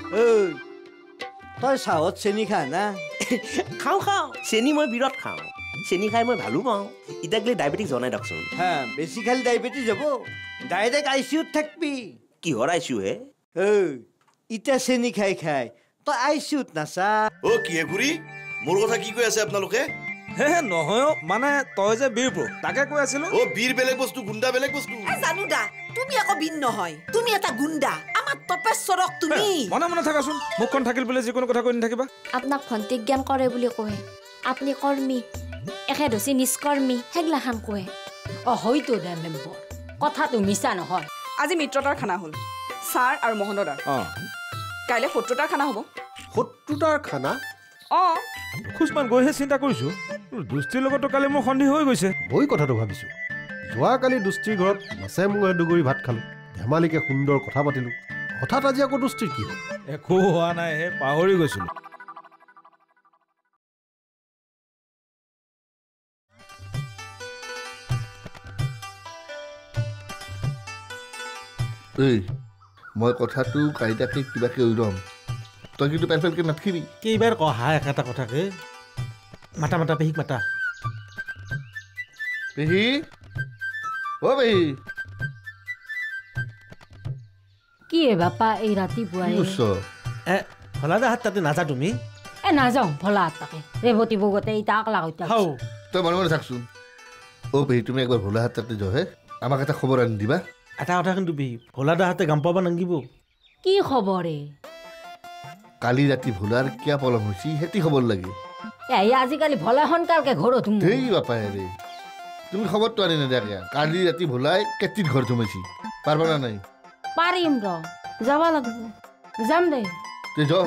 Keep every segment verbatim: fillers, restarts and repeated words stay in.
ঐ তই চাহত চেনি খা না খাওঁ খাওঁ চেনি মই বিৰাট খাওঁ চেনি খাই মই ভালো পাওঁ ইটাক লৈ ডায়েবেটিক জনাই দিয়কচোন হা বেছি খালি ডায়েবেটিছ যাব ডাইৰেক্ট আই চি ইউত থাকবি কিহৰ আইছো হে ঐ ইটা চেনি খাই খাই তই আই চি ইউত নাচা অ কি গুৰি মোৰ কথা কি কৈ আছে আপোনালোকে হে নহয় মানে তই যে বীৰ প্ৰ তাকে কৈ আছিলো অ বীৰ বেলেগ বস্তু গুণ্ডা বেলেগ বস্তু এ জানো দা তুমি আকৌ বীৰ নহয় তুমি এটা গুণ্ডা আমাৰ তপেশ্বৰক তুমি মনে মনে থাকাচোন মুখখন থাকিল বোলে যিকোনো কথা কৈ নাথাকিবা আপোনাক ভণ্টিক জ্ঞান কৰে বুলি কয় আপুনি কৰ্মী একে দচি নিষ্কৰ্মী সেইগিলাখান কয় অ হয়তো দে মেম্বৰ কথাটো মিছা নহয় আজি মিত্ৰতাৰ খানা হ'ল ছাৰ আৰু মোহনদাৰ অ কাইলৈ শত্ৰুতাৰ খানা হ'ব শত্ৰুতাৰ খানা অ খুচমান গৈহে চিন্তা কৰিছো দুষ্টিৰ লগতো কালি মোৰ সন্দেহ হৈ গৈছে মই কথাটো ভাবিছো যোৱাকালি দুষ্টিৰ ঘৰত মাছে মুঙে দুগুৰি ভাত খালো ধেমালিকে সুন্দৰ কথা পাতিলো হঠাৎ আজি আকৌ দুষ্টিৰ কি হ'ল একো হোৱা নাই হে পাহৰি গৈছিলো এই মই কথাটো কাইটাকে কিবাকে উৰাম তই কিন্তু পেনপেনকে নাথাকিবি কেইবাৰ কহা একেটা কথাকে মাতা মাতা পেহীক মাতা পেহী অ পেহী কি এ বাপা এই ৰাতিপুৱাই এ ভলাদা হাত তাতে নাযা তুমি এ নাযাওঁ ভলা হাত তাকে ৰেৱতী বগতে ইটা আকলা কৈতা হাও তই মনে মনে থাকচোন অ পেহী তুমি একবাৰ ভোলা হাত তাতে যহে আমাক এটা খবৰ আনি দিবা এটা কথা কিন্তু পেহী ভলাদা হাতে গাম পাবা নাংগিব কি খবৰে কালি ৰাতি ভোলাৰ কিয় পলম হৈছে সেটি খবৰ লাগে এই আজিকালি ভলা সোনকালকে ঘৰত সোমাই ধেই বাপাই ৰে তুমি খবৰটো আনি নেদাকে কালি ৰাতি ভোলাই কেটিত ঘৰ সোমাইছি পাৰবা না নাই পাৰিম ৰ যাব লাগিব যাম দে তে যাও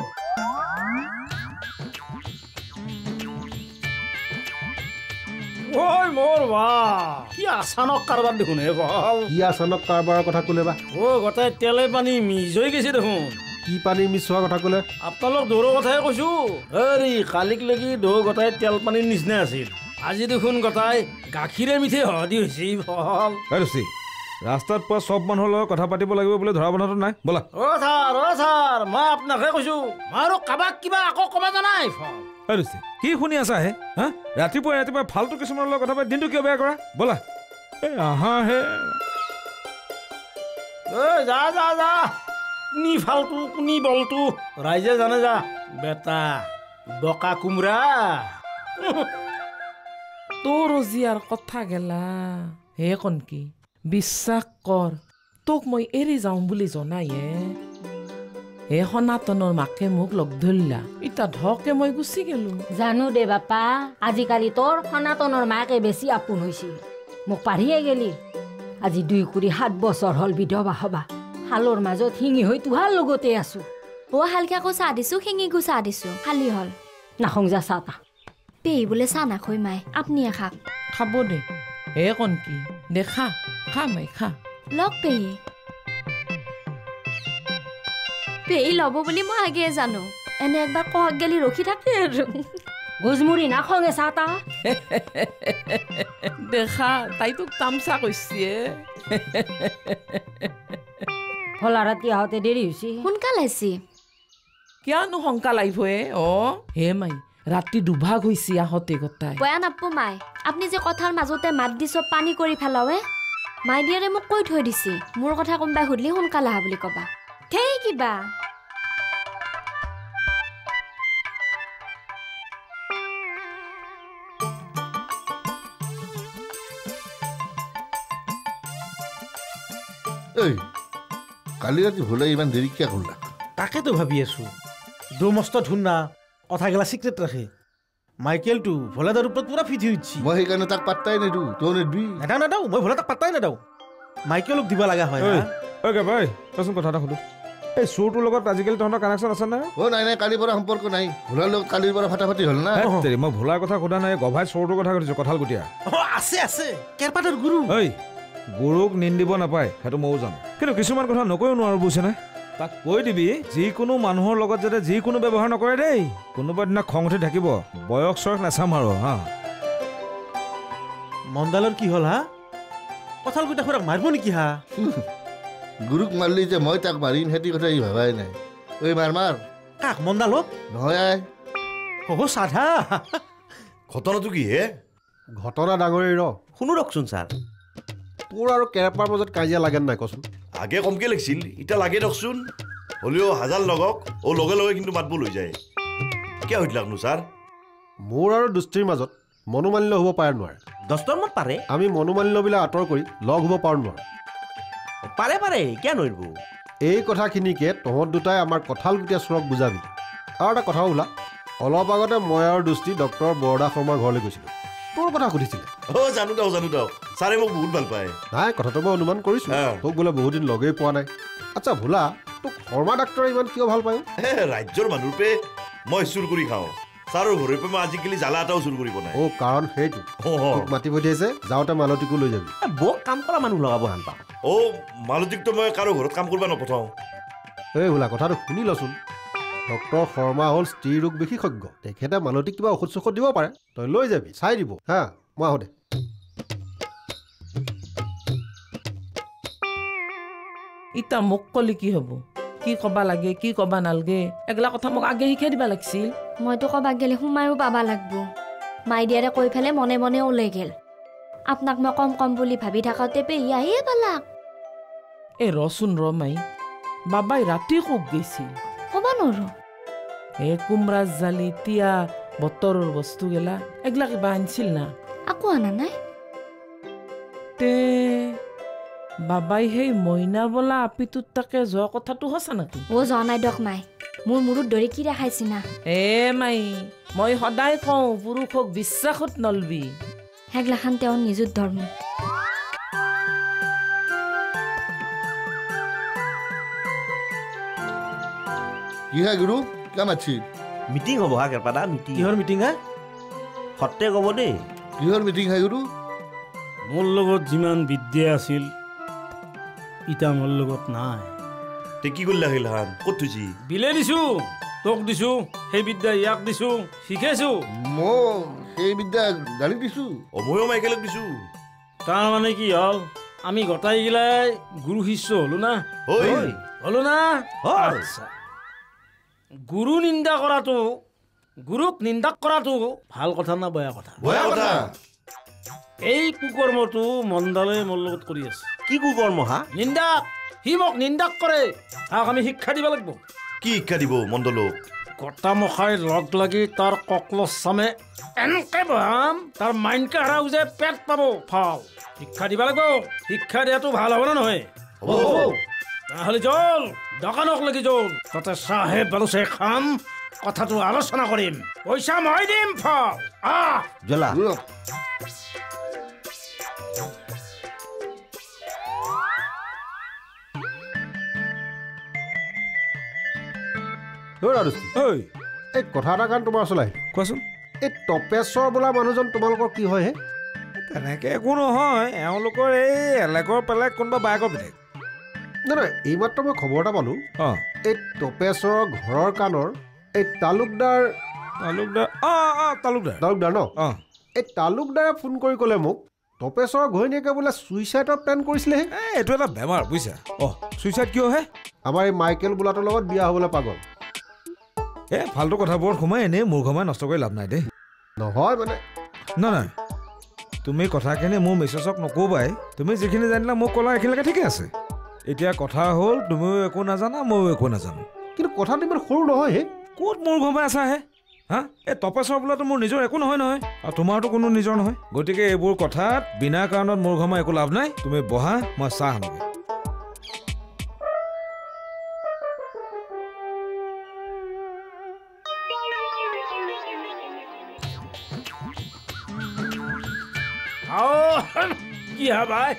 ওই মোর বা কি আচানক কারবার দেখুন হে বল কি আচানক কাৰবাৰৰ কথা ক'লে বা ও গটাই তেলে পানী মিজ হৈ গৈছে দেখোন কি পানী মিছ হোৱা কথা ক'লে আপোনালোক দৌৰৰ কথাই কৈছো হেৰি কালিক লাগি দৌ গটাই তেল পানীৰ নিচিনা আছিল আজি দেখোন গটাই গাখীৰে মিঠে হদি হৈছে ফল ৰুচি ৰাস্তাত পোৱা চব মানুহৰ লগত কথা পাতিব লাগিব বুলি ধৰা বন্ধাটো নাই বলা অ ছাৰ অ ছাৰ মই আপোনাকে কৈছো মই আৰু কাবাক কিবা আকৌ কবা জানাই ফল ৰুচি কি শুনি আছা হে হা ৰাতিপুৱা ৰাতিপুৱা ফাল্টু কিছুমানৰ লগত কথা পাতি দিনটো কিয় বেয়া কৰা বলা এই আহা হে ঐ যা যা যা কোনি ফাল্টু কোনি বলটো ৰাইজে জানে যা বেটা বকা কুমৰা তোৰ জীয়াৰ কথা গেলা হে কনকি বিশ্বাস কৰ তোক মই এৰি যাওঁ বুলি জনাই হে সনাতনৰ মাকে মোক লগ ধৰিলা ইটা ধকে মই গুচি গেলো জানো দে বাপা আজিকালি তোৰ সনাতনৰ মাকে বেছি আপোন হৈছে মোক পাঢ়িয়ে গেলি আজি দুই কুৰি সাত বছৰ হ'ল বিধৱা হবা হালৰ মাজত শিঙি হৈ তোহাৰ লগতে আছো অ হালকে আকৌ চাহ দিছো শিঙিকো চাহ দিছো খালি হ'ল নাখং যা চাহ তা পেহী বোলে চাহ নাখৈ মাই আপুনিয়ে খাক খাব দে হে কনকি দে খা খা মাই খা লগ পেহী পেহী ল'ব বুলি মই আগে জানো এনে একবাৰ কহক গেলি ৰখি থাকে আৰু গুজমুৰি নাখঙে চাহ তা দেখা তাই তোক তামচা কৈছে ভলা ৰাতি আহোঁতে দেৰি হৈছে সোনকাল আহিছি কিয়নো শংকা লাগিব হে অ হে মাই ৰাতি দুভাগ হৈছে আহোঁতে গতাই বয়া নাপো মাই আপুনি যে কথাৰ মাজতে মাত দি চব পানী কৰি পেলাৱে মাই দিয়াৰে মোক কৈ থৈ দিছি মোৰ কথা কোনোবাই সুধিলে সোনকালে আহা বুলি কবা সেই কিবা এই কালি ৰাতি ভোলাই ইমান দেৰি কিয় কৰিলা তাকেতো ভাবি আছো দৌ মস্ত ধুন্না কথাগিলা চিক্ৰেট ৰাখে মাইকেলটো ভোলাদাৰ ওপৰত পুৰা ফিটি উঠছি মই সেইকাৰণে তাক পাত্তাই নেদো তই নেদবি নেদাও নেদাও মই ভোলা তাক পাত্তাই নেদাও মাইকেলক দিব লগা হয় ঐ ভাই তইচোন কথা এটা সুধো এই চোৰটোৰ লগত আজিকালি তহঁতৰ কানেকশ্যন আছে নাই অ নাই নাই কালিৰ পৰা সম্পৰ্ক নাই ভোলাৰ লগত কালিৰ পৰা ফাটাফাটি হ'ল না মই ভোলাৰ কথা সোধা নাই গভাই চোৰটোৰ কথা সুধিছো কঁঠাল গুটিয়া আছে আছে কেৰপাতৰ গুৰু ঐ গৰুক নিন্দিব নাপায় সেইটো ময়ো জানো কিন্তু কিছুমান কথা নকৈও নোৱাৰো বুজিছেনে তাক কৈ দিবি যিকোনো মানুহৰ লগত যাতে যিকোনো ব্যৱহাৰ নকৰে দেই কোনোবা দিনা খং উঠি থাকিব বয়স চয়স নাচাম আৰু হা মণ্ডালৰ কি হ'ল হা কঁঠাল গুটিয়া খুৰাক মাৰিব নেকি হা গুৰুক মাৰিলি যে মই তাক মাৰিম সেইটো কথা ই ভাবাই নাই ঐ মাৰ মাৰ কাক মণ্ডালক নহয় অহ সাধা ঘটনাটো কি হে ঘটনা ডাঙৰেই ৰ শুনো ৰকচোন ছাৰ তোৰ আৰু কেৰেপাৰ মাজত কাজিয়া লাগে নাই কচোন আগে কমকে লাগিছিল এতিয়া লাগে দকচোন হ'লেও হাজাৰ লগক ও লগে লগে কিন্তু মাতব লৈ যায় কিয় হৈত লাগনো ছাৰ মোৰ আৰু দুষ্টিৰ মাজত মনোমালিন্য হ'ব পাৰে নোৱাৰে দহটাৰ মত পাৰে আমি মনোমালিন্যবিলাক আঁতৰ কৰি লগ হ'ব পাৰোঁ নোৱাৰোঁ পাৰে পাৰে কিয় নোৱাৰিব এই কথাখিনিকে তহঁত দুটাই আমাৰ কঁঠালগুটীয়া চোৰক বুজাবি আৰু এটা কথা ওলা অলপ আগতে মই আৰু দুষ্টি ডক্টৰ বৰদা শৰ্মাৰ ঘৰলৈ গৈছিলোঁ তোৰ কথা সুধিছিলে অ জানো দাও জানো দাও ছাৰে মোক বহুত ভাল পায় নাই কথাটো মই অনুমান কৰিছোঁ তোক বোলে বহুত দিন লগেই পোৱা নাই আচ্ছা ভোলা তোক শৰ্মা ডাক্তৰে ইমান কিয় ভাল পায় ৰাজ্যৰ মানুহৰপে মই চুৰ কৰি খাওঁ ছাৰৰ ঘৰৰ পৰা মই আজিকালি জ্বালা এটাও চুৰ কৰিব নাই অ কাৰণ সেইটো তোক মাতি পঠিয়াইছে যাওঁতে মালতীকো লৈ যাবি বক কাম কৰা মানুহ লগাব হান পাওঁ অ মালতীকতো মই কাৰো ঘৰত কাম কৰিব নপঠাওঁ এই ভোলা কথাটো শুনি লচোন ডক্টৰ শৰ্মা হ'ল স্ত্ৰী ৰোগ বিশেষজ্ঞ তেখেতে মালতীক কিবা ঔষধ চৌষধ দিব পাৰে তই লৈ যাবি চাই দিব হা মই আহোঁ দে ইতা মোক কলি কি হ'ব কি কবা লাগে কি কবা নালগে এগলা কথা মোক আগে শিকাই দিবা লাগিছিল মইতো কবাক গেলে সোমায়ো পাবা লাগব মাই দিয়াৰে কৈ ফেলে মনে মনে ওলাই গেল আপোনাক মই কম কম বুলি ভাবি থাকোঁতে পেহী আহিয়ে পালাক এ ৰচোন ৰ মাই বাবাই ৰাতি কোক গৈছিল ক'ব নোৱাৰো এ কোমৰা জালি তিয়া বতৰৰ বস্তু গেলা এগলা কিবা আনিছিল না আকৌ আনা নাই তে বাবাই সেই মইনা বোলা আপিটোত তাকে যোৱা কথাটো সঁচা নেকি অ যোৱা নাই দক মাই মোৰ মূৰত ধৰি কি ৰাখাইছি না এ মাই মই সদায় কওঁ পুৰুষক বিশ্বাসত নলবি হেগলাখান তেওঁৰ নিজৰ ধৰ্ম কি হয় গুৰু কিয় মাতছি মিটিং হ'ব হা কেৰপাদা মিটিং কিহৰ মিটিং হা সত্ৰে ক'ব দেই কিহৰ মিটিং হয় গুৰু মোৰ লগত যিমান বিদ্যা আছিল ইটা মোৰ লগত নাই তে কি কৰিলা সেইলাখান ক'ত থৈছি বিলে দিছো তোক দিছো সেই বিদ্যা ইয়াক দিছো শিকাইছো মই সেই বিদ্যা গালি দিছো অ ময়ো মাইকেলক দিছো তাৰমানে কি হ'ল আমি গোটাইগিলাই গুৰু শিষ্য হলো না হলো না আচ্ছা গুৰু নিন্দা কৰাটো গুৰুক নিন্দা কৰাটো ভাল কথা না বেয়া কথা বেয়া কথা এই কুকৰ্মটো মণ্ডলে মোৰ লগত কৰি আছে কি কুকৰ্ম হা নিন্দা সি মোক নিন্দাক কৰে তাক আমি শিক্ষা দিব লাগিব কি শিক্ষা দিব মণ্ডলক কটা মখাই লগ লাগি তাৰ ককলছ চামে এনেকে বহাম তাৰ মাইনকে হাৰাও যে পেট পাব ফাল শিক্ষা দিব লাগিব শিক্ষা দিয়াটো ভাল হ'ব নে নহয় তাহলে জল দোকানক লাগি জল তাতে চাহে বালুচে খাম কথাটো আলোচনা কৰিম পইচা মই দিম ফাল আহ জলা এই কথা এটা কাৰণ তোমাৰ ওচৰলৈ কোৱাচোন এই তপেশ্বৰ বোলা মানুহজন তোমালোকৰ কি হয় হে তেনেকৈ একো নহয় এওঁলোকৰ এই এলেকৰ পেলাই কোনোবা বায়েকৰ পিতেক নাই নাই এইমাত্ৰ মই খবৰ এটা পালোঁ অঁ এই তপেশ্বৰৰ ঘৰৰ কাণৰ এই তালুকদাৰ তালুকদাৰ অঁ অঁ তালুকদাৰ তালুকদাৰ ন অঁ এই তালুকদাৰে ফোন কৰি ক'লে মোক তপেশ্বৰৰ ঘৈণীয়েকে বোলে ছুইচাইডৰ প্লেন কৰিছিলেহে এই এইটো এটা বেমাৰ বুজিছা অঁ ছুইচাইড কিয় হে আমাৰ এই মাইকেল বোলাটোৰ লগত বিয়া হ'বলৈ পাগল এই ফাল্টু কথাবোৰত সোমাই এনেই মোৰ সময় নষ্ট কৰি লাভ নাই দেই নহয় মানে নাই নাই তুমি কথাখিনি মোৰ মিছেছক নক'বাই তুমি যিখিনি জানিলা মোক ক'লা এইখিনিলৈকে ঠিকে আছে এতিয়া কথা হ'ল তুমিও একো নাজানা ময়ো একো নাজানো কিন্তু কথাটো ইমান সৰু নহয় হে ক'ত মোৰ ঘৰমাই আছা হে হা এই তপেশ্বৰ বোলাটো মোৰ নিজৰ একো নহয় নহয় আৰু তোমাৰতো কোনো নিজৰ নহয় গতিকে এইবোৰ কথাত বিনা কাৰণত মোৰ ঘৰমাই একো লাভ নাই তুমি বহা মই চাহ আনোগৈ কি হা ভাই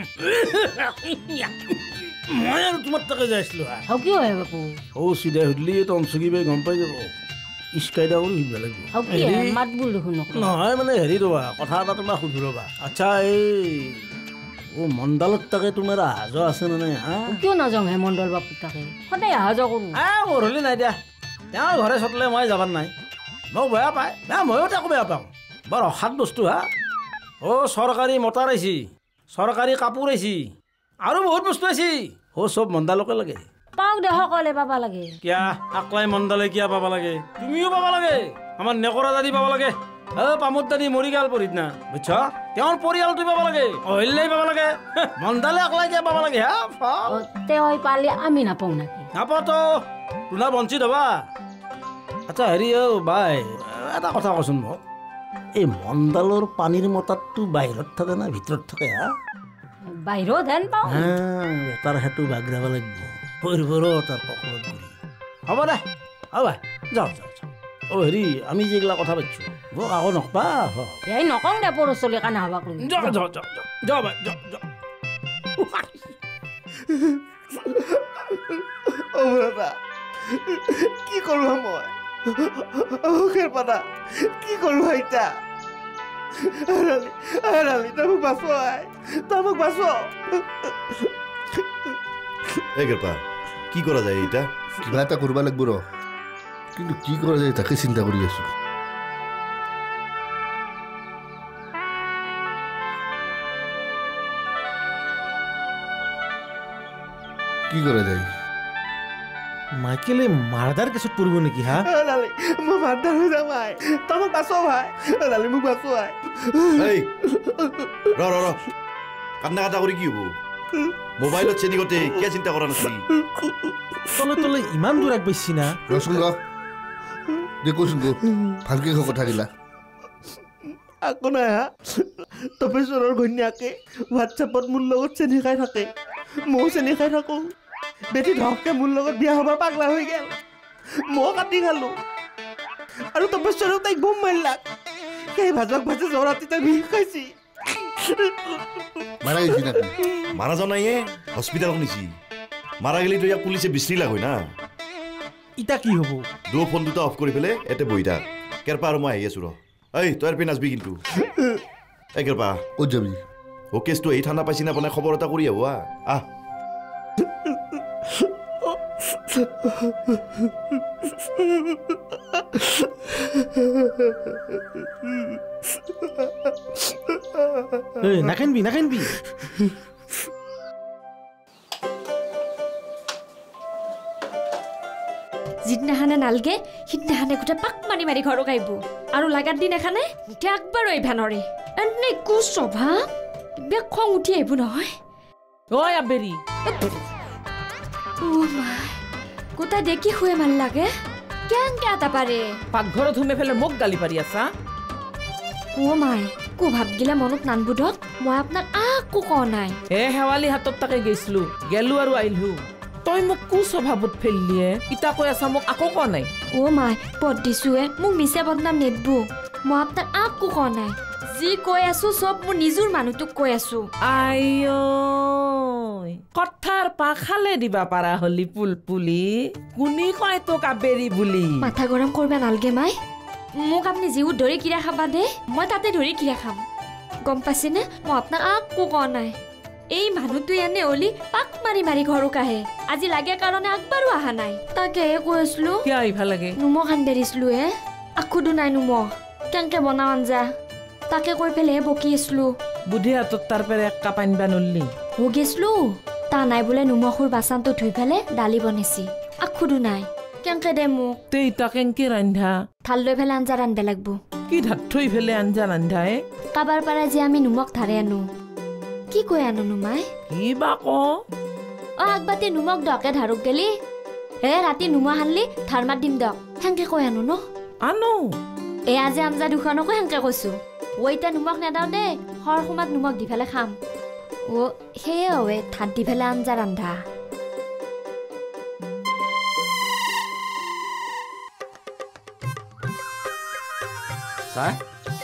মই আৰু তোমাৰ তাকে যাইছিলো হাও কি হয় বাপু অ চিধা সুধিলি তনচুকি বাই গম পাই যাব ইস্কাইডা কৰি সুধিব লাগিব হাও কি মাত বুল দেখোন নহয় মানে হেৰি ৰবা কথা এটা তোমাক সুধো ৰবা আচ্ছা এই ও মণ্ডলত তাকে তোমাৰ অহা যোৱা আছে নে নাই হা কিয় নাযাওঁ হে মণ্ডল বাপু তাকে সদায় অহা যোৱা কৰোঁ আ মোৰ হ'লে নাই দিয়া তেওঁৰ ঘৰে চতলে মই যাবাৰ নাই মোক বেয়া পায় না ময়ো তাকো বেয়া পাওঁ বৰ অসাত বস্তু হা অ চৰকাৰী মটাৰ আহিছি চৰকাৰী কাপোৰ আহিছি আৰু বহুত বস্তু আহিছি অ চব মণ্ডালকে লাগে পাওক দে সকলে পাবা লাগে কিয়া আকলাই মণ্ডলে কিয়া পাবা লাগে তুমিও পাবা লাগে আমাৰ নেকৰা দাদি পাবা লাগে অ পামত দাদি মৰি গাল পৰিত না বুঝছ তেওঁৰ পৰিয়ালটো পাবা লাগে অহিল্লাই পাবা লাগে মণ্ডলে আকলাই কিয়া পাবা লাগে হা তেই পালে আমি নাপাওঁ নাকি নাপাতো তোলা বঞ্চিত হবা আচ্ছা হেৰি অ বাই এটা কথা কচোন মোক এই মণ্ডলৰ পানীৰ মতাতটো বাহিৰত থাকে না ভিতৰত থাকে হা বাহিৰত হেন পাওঁ তাৰ সেইটো বাগৰাব লাগিব পৰিবৰো তাৰ ককলত ঘূৰি হ'ব দে হ'ব যাওঁ যাওঁ যাওঁ অ হেৰি আমি যেগিলা কথা পাতিছোঁ মোক আকৌ নকবা এই নকওঁ দে পৰ চলি কাণে হবাক যাওঁ যাওঁ যাওঁ যাওঁ বাই যাওঁ যাওঁ অমৰতা কি কৰোঁ মই অখেৰ পাতা কি কৰোঁ এতিয়া আৰালি আৰালি তই মোক বাচো আই তই মোক বাচো এই কৃপা কি কৰা যায় এতিয়া কিবা এটা কৰিব লাগিব ৰ কিন্তু কি কৰা যায় তাকে চিন্তা কৰি আছো কি কৰা যায় মাইকেলে মাৰ্ডাৰ কেছত পৰিব নেকি হা লালি মই মাৰ্ডাৰ হৈ যাম আই তই মোক বাচো ভাই লালি মোক বাচো আই এই ৰ ৰ ৰ কান্দা কাটা কৰি কি হ'ব মোবাইলত চেনি গতে কিয় চিন্তা কৰা নাছিলি তলে তলে ইমান দূৰ আগবাঢ়িছি না ৰচোন ৰ দে কৈছোন গো ভালকে ক কথাগিলা আকৌ নাই হা তপেশ্বৰৰ ঘৈণীয়াকে হোৱাটছএপত মোৰ লগত চেনি খাই থাকে ময়ো চেনি খাই থাকোঁ বেটি ধৰকে মোৰ লগত বিয়া হ'ব পাগলা হৈ গেল মই কাটি খালো আৰু তপেশ্বৰেও তাইক বোম মাৰিলাক সেই ভাজক ভাজে জৰাতি তাই বিষ খাইছি মাৰা গৈছি নাকি মাৰা যোৱা নাই হস্পিটেলত নিছি মাৰা গেলিতো ইয়াক পুলিচে বিচাৰিলাক হয় না ইটা কি হ'ব দু ফোন দুটা অফ কৰি পেলাই এতে বহি থাক কেৰপা আৰু মই আহি আছো ৰ এই তই আৰু নাচবি কিন্তু এই কেৰপা ক'ত যাবি অ কেছটো এই ঠাণ্ডা পাইছি না বনাই খবৰ এটা কৰি আহো আহ নাকানবি নাকানবি যিদিনাখানে নালগে সিদিনাখানে গোটেই পাক মাৰি মাৰি ঘৰক আহিব আৰু লাগাৰ দিন এখানে গোটেই একবাৰো আহিবা নৰে এনে কুস্বভাৱ বেয়া খং উঠি আহিব নহয় ঐ আবেৰি গোটাই দেখি শুৱে ভাল লাগে কেনকে এটা পাৰে পাকঘৰত সোমাই ফেলে মোক গালি পাৰি আছা অ মাই কো ভাব গিলা মনত নানবুধক মই আপোনাক আকো কোৱা নাই এ হেৱালি হাতত তাকে গৈছিলো গেলো আৰু আহিলো তই মোক কুস্বভাৱত ফেললিয়ে ইটা কৈ আছা মোক আকৌ কোৱা নাই অ মাই পদ দিছোৱে মোক মিছা বদনাম নেদবো মই আপোনাক আকো কোৱা নাই যি কৈ আছো সব মোৰ নিজৰ মানুহটোক কৈ আছো আইও কথাৰ পা খালে দিবা পাৰা হলি পুলপুলি কোনি কয় তোক আবেৰি বুলি মাথা গৰম কৰবা নালগে মাই মোক আপুনি যিও ধৰি কিৰা খাবা দে মই তাতে ধৰি কিৰা খাম গম পাইছেনে মই আপোনাক আকো কোৱা নাই এই মানুহটো এনে হলি পাক মাৰি মাৰি ঘৰক আহে আজি লাগে কাৰণে একবাৰো অহা নাই তাকে কৈ আছিলো কিয় আহিবা লাগে নুমখ আনবেৰিছিলো হে আখুদো নাই নুমখ কেনেকে বনাও আঞ্জা তাকে কৈ পেলাই বকি আছিলো বুদ্ধি হাতত তাৰ পেৰে এক কাপ আনিবা নল্লি হৈ গেছিলো তা নাই বোলে নিমখৰ বাচনটো ধুই পেলাই দালি বনাইছি আখুদো নাই কেনেকে দে মোক তে ইটা কেনেকে ৰান্ধা থাল লৈ পেলাই আঞ্জা ৰান্ধব লাগব কি ধাত থৈ পেলাই আঞ্জা ৰান্ধাই কাবাৰ পৰা যে আমি নিমখ ধাৰে আনো কি কৈ আনো নুমাই কি বা ক অ আগবাতি নিমখ দকে ধাৰক গেলি হে ৰাতি নিমখ আনলি ধাৰ মাত দিম দক হেংকে কৈ আনো ন আনো এ আজি আঞ্জা দুখনকো হেংকে কৈছো ও এতিয়া নিমখ নেদাও দে হৰ সময়ত নিমখ দি পেলাই খাম ও সেয়ে হয় ধান দি পেলাই আঞ্জা ৰান্ধা ছাৰ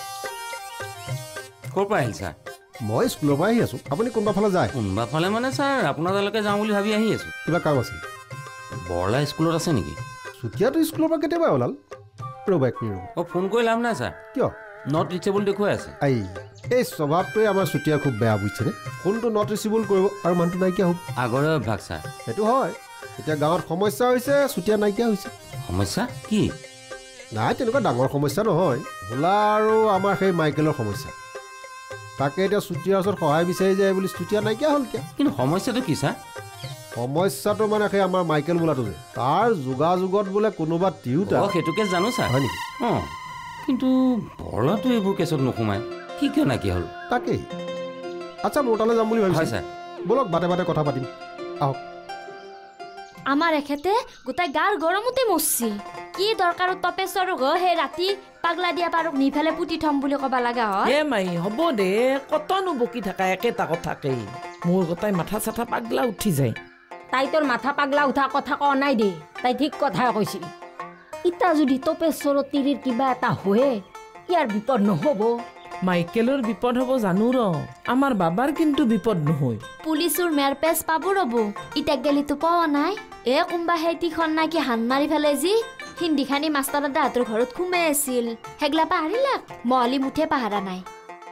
ক'ৰ পৰা আহিল ছাৰ মই স্কুলৰ পৰা আহি আছোঁ আপুনি কোনোবা ফালে যায় কোনোবা ফালে মানে ছাৰ আপোনাৰ তালৈকে যাওঁ বুলি ভাবি আহি আছোঁ কিবা কাম আছিল বৰলা স্কুলত আছে নেকি চুতীয়াটো স্কুলৰ পৰা কেতিয়াবা ওলাল ৰ'বা এক মিনিট অঁ ফোন কৰি লাভ নাই ছাৰ কিয় নট ৰিচেবল দেখুৱাই আছে এই এই স্বভাৱটোৱে আমাৰ চুতীয়া খুব বেয়া বুজিছেনে ফোনটো নট ৰিচিবল কৰিব আৰু মানুহটো নাইকিয়া হ'ব আগৰে অভ্যাস ছাৰ সেইটো হয় এতিয়া গাঁৱত সমস্যা হৈছে চুতীয়া নাইকিয়া হৈছে সমস্যা কি নাই তেনেকুৱা ডাঙৰ সমস্যা নহয় ভোলা আৰু আমাৰ সেই মাইকেলৰ সমস্যা তাকে এতিয়া চুতীয়াৰ ওচৰত সহায় বিচাৰি যায় বুলি চুতীয়া নাইকিয়া হ'ল এতিয়া কিন্তু সমস্যাটো কি ছাৰ সমস্যাটো মানে সেই আমাৰ মাইকেল বোলাটো যে তাৰ যোগাযোগত বোলে কোনোবা তিৰোতা অ সেইটোকে জানো ছাৰ হয় নেকি অ কিন্তু বৰলাটো এইবোৰ কেছত নোসোমায় কি কিয় নাইকিয়া হ'ল তাকেই আচ্ছা মোৰ তালৈ যাম বুলি ভাবিছোঁ হয় ছাৰ বলক বাটে বাটে কথা পাতিম আহক আমাৰ এখেতে গোটাই গাৰ গৰমতে মৰছি কি দৰকাৰ তপেশ্বৰ গ হে ৰাতি পাগলা দিয়া পাৰক নিফালে পুতি থম বুলি ক'বা লগা হয় হে মাই হ'ব দে কতনো বকি থাকা একেটা কথাকেই মোৰ গোটাই মাথা চাথা পাগলা উঠি যায় তাই তোৰ মাথা পাগলা উঠা কথা কোৱা নাই দে তাই ঠিক কথাই কৈছিল ইটা যদি তপেশ্বৰৰ তিৰিৰ কিবা এটা হয়ে ইয়াৰ বিপদ নহ'ব মাইকেলৰ বিপদ হ'ব জানো ৰ আমাৰ বাবাৰ কিন্তু বিপদ নহয় পুলিচৰ মেৰ পেচ পাব ৰব ইটাক গেলিতো পোৱা নাই এ কোনবা হেতিখন নাকি হান মাৰি ফেলে যি হিন্দী খানি মাষ্টাৰ দাদাৰ ঘৰত ঘুমাই আছিল হেগলা পাহাৰিলা মহলি মুঠে পাহাৰা নাই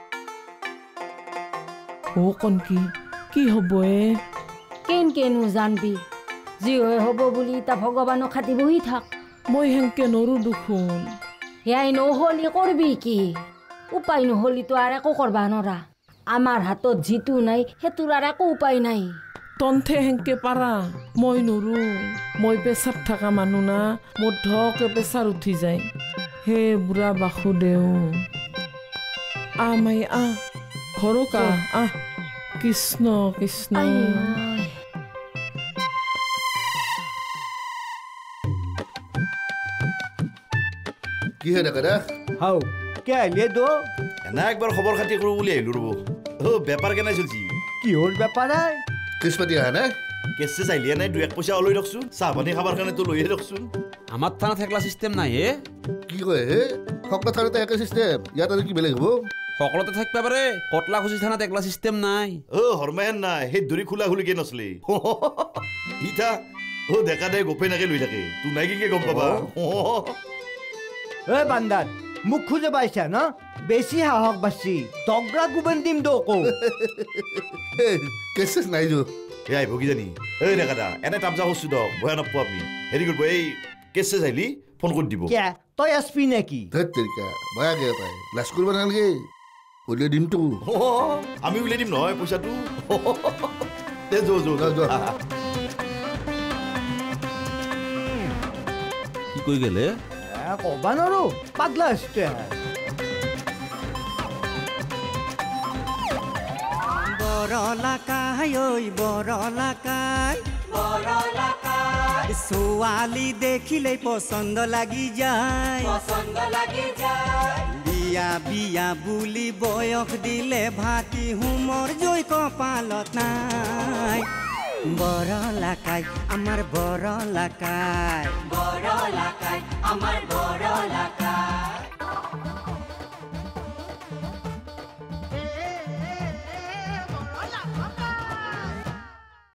ও কোন কি কি হ'ব এ কেন কেনো জানবি যি হয় হ'ব বুলি তা ভগৱানক খাতি বহি থাক মই হেংকে নৰো দুখোন ইয়াই নহলি কৰবি কি উপায় নহলিতো আৰু একো কৰবা নৰা আমাৰ হাতত যিটো নাই সেইটোৰ আৰু একো উপায় নাই তন্থে হেংকে পাৰা মই নৰো মই পেচাব থকা মানুহ না মোৰ ধকে পেচাৰ উঠি যায় হে বুঢ়া বাসুদেউ আ মাই আ ঘৰক আহ আহ কৃষ্ণ কৃষ্ণ কি হয় দেখা হাও কে আহিলে তো এনে একবাৰ খবৰ খাতি কৰো বুলি আহিলো ৰব অ বেপাৰ কেনে চলছি কিহৰ বেপাৰ কেছ পাতি আহা নাই কেছে চাইলিয়া নাই দুই এক পইচা ওলাই ৰখছোন চাহ পানী খাবার কাৰণে তো লৈয়ে ৰখছোন আমাৰ থানা থাকলা চিষ্টেম নাই হে কি কয় হে সকলো থানাতে একে চিষ্টেম ইয়াত আৰু কি বেলেগ হ'ব সকলোতে থাকিবা পাৰে কটলা খুচি থানাত একলা চিষ্টেম নাই অ হৰমায়ন নাই সেই দৰি খোলা খুলিকে নচলে ইতা অ দেখা দে গোপে নাকে লৈ থাকে তোৰ নাই কি গম পাবা এ বান্দাৰ মুখ খুঁজে পাইছা ন বেছি সাহস বাছি তগৰা গুবেন দিম তো আকৌ কেছ নাই যো এ আহিব কি জানি এই দেখা দা এনে তামচা কৰছো দক ভয়া নাপাব আপুনি হেৰি কৰিব এই কেছ চাইলি ফোন কৰি দিব কিয়া তই এছপি নেকি ধেত তেৰিকা ভয়া গে পাই লাজ কৰিব নালাগে উলিয়াই দিম তো আমি উলিয়াই দিম নহয় পইচাটো দে যো যো যো কি কৈ গেলে কবা নৰো পাগলা হৈছে বৰলা কাই ঐ বৰলা কাই বৰলা কাই ছোৱালী দেখিলেই পচন্দ লাগি যায় পচন্দ লাগি যায় বিয়া বিয়া বুলি বয়স দিলে ভাতি হুমৰ জয় কপালত নাই বৰলা কাই আমাৰ বৰলা কাই